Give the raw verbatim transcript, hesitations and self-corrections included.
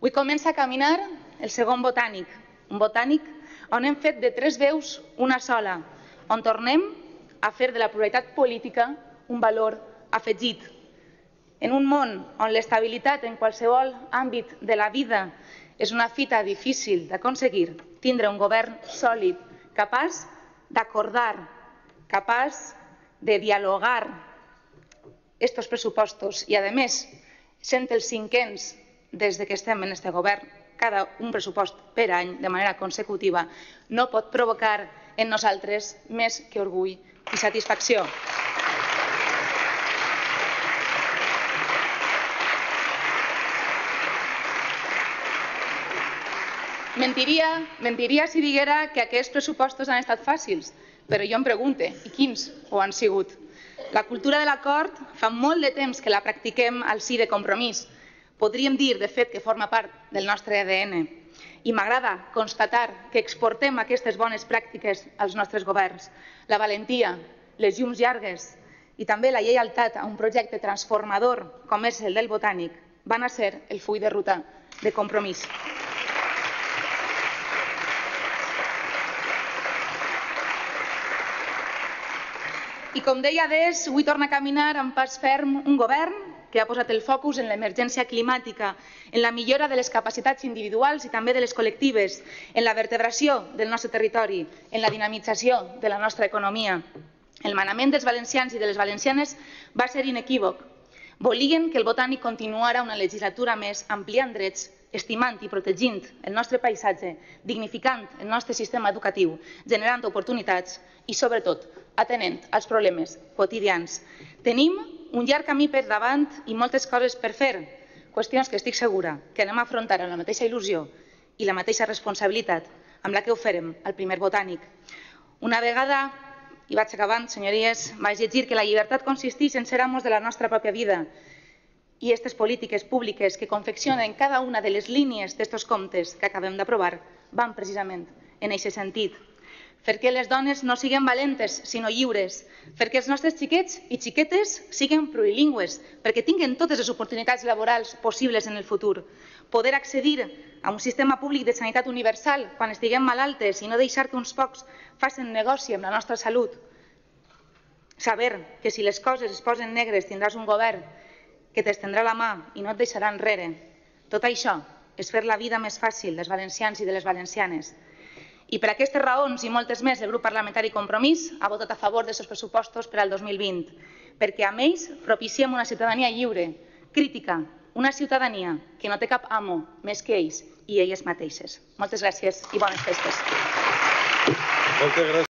Avui comença a caminar el segon botànic, un botànic on hem fet de tres veus una sola, on tornem a fer de la pluralitat política un valor afegit. En un món on l'estabilitat en qualsevol àmbit de la vida és una fita difícil d'aconseguir, tindre un govern sòlid, capaç d'acordar, capaç de dialogar estos pressupostos i, a més, sent els cinquens des que estem en aquest govern, cada un pressupost per any de manera consecutiva, no pot provocar en nosaltres més que orgull i satisfacció. Mentiria, mentiria si diguera que aquests pressupostos han estat fàcils, però jo em pregunte, i quins ho han sigut? La cultura de l'acord fa molt de temps que la practiquem al si de Compromís. Podríem dir, de fet, que forma part del nostre A D N. I m'agrada constatar que exportem aquestes bones pràctiques als nostres governs. La valentia, les llums llargues i també la lleialtat a un projecte transformador com és el del Botànic van a ser el full de ruta de Compromís. I com deia Des, avui torna a caminar amb pas ferm un govern que ha posat el focus en l'emergència climàtica, en la millora de les capacitats individuals i també de les col·lectives, en la vertebració del nostre territori, en la dinamització de la nostra economia. El manament dels valencians i de les valencianes va ser inequívoc. Volien que el Botànic continuara una legislatura més ampliant drets, estimant i protegint el nostre paisatge, dignificant el nostre sistema educatiu, generant oportunitats i, sobretot, atenent als problemes quotidians. Tenim un llarg camí per davant i moltes coses per fer, qüestions que estic segura que anem a afrontar amb la mateixa il·lusió i la mateixa responsabilitat amb la que ho farem al primer Botànic. Una vegada, i vaig acabant, senyories, vaig llegir que la llibertat consisteix en ser amos de la nostra pròpia vida i aquestes polítiques públiques que confeccionen cada una de les línies d'estos comptes que acabem d'aprovar van precisament en aquest sentit. Perquè les dones no siguem valentes, sinó lliures, perquè els nostres xiquets i xiquetes siguin plurilingües, perquè tinguin totes les oportunitats laborals possibles en el futur, poder accedir a un sistema públic de sanitat universal quan estiguem malaltes i no deixar que uns pocs facin negoci amb la nostra salut, saber que si les coses es posen negres tindràs un govern que t'estendrà la mà i no et deixarà enrere. Tot això és fer la vida més fàcil dels valencians i de les valencianes. I per aquestes raons i moltes més, el grup parlamentari Compromís ha votat a favor d'aquests pressupostos per al dos mil vint, perquè amb ells propiciem una ciutadania lliure, crítica, una ciutadania que no té cap amo més que ells i elles mateixes. Moltes gràcies i bones festes.